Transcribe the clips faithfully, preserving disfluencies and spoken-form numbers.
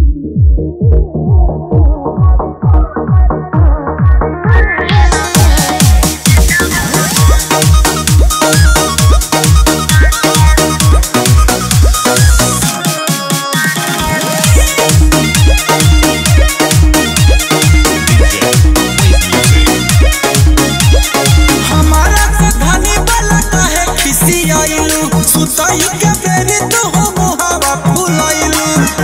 सुताई के बेरी तो हो मोहवा फुलाइलू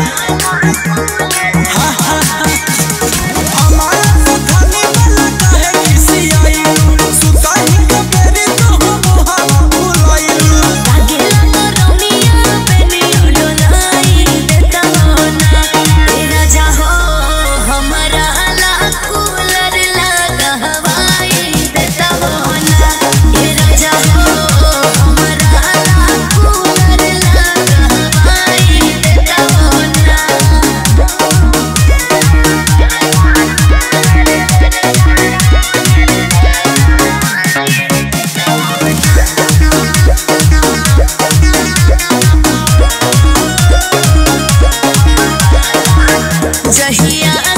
हमारा सुधानी वाला काहे किसी आइलू सुताई के बेरी तो हो मोहवा फुलाइलू लागेला तो रोमिया बेनी उड़ोलाई देता हो ना तेरा जाहो हमारा ला कूलर लगा हवाई देता हो ना तेरा जाहो जहिया